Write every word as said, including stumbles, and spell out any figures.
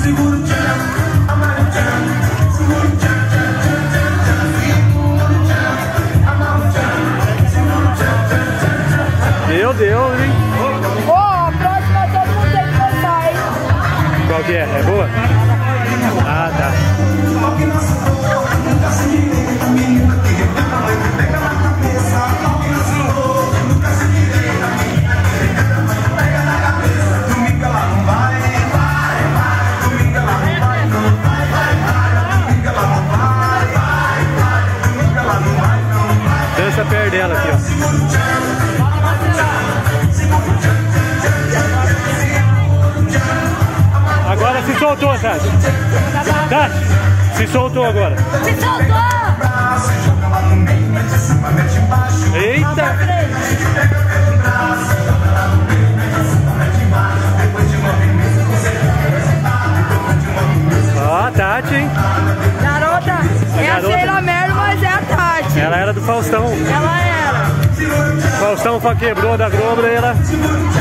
Meu Deus, hein? Ó, oh, a próxima todo mundo tem que dançar, hein? Qual que é? É boa? Ah, tá. Dança perto dela aqui, ó. Agora se soltou, Tati. Tati, se soltou agora. Se soltou! Eita! Ó, a Tati, hein? Garota, A é garota. a Sheila Merlo, mas é a Tati. Ela era do Faustão. Ela era. Faustão quebrou da Globo e ela